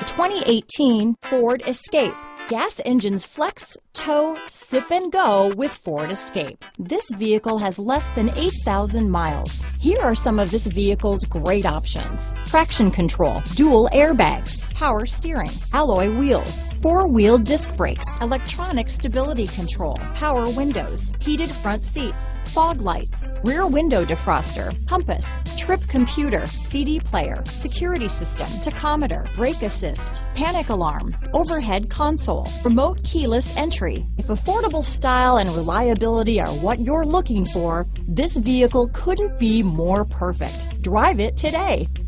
2018 Ford Escape. Gas engines flex, tow, sip and go with Ford Escape. This vehicle has less than 8,000 miles. Here are some of this vehicle's great options: traction control, dual airbags, power steering, alloy wheels, four-wheel disc brakes, electronic stability control, power windows, heated front seats, fog lights, rear window defroster, compass, trip computer, CD player, security system, tachometer, brake assist, panic alarm, overhead console, remote keyless entry. If affordable style and reliability are what you're looking for, this vehicle couldn't be more perfect. Drive it today.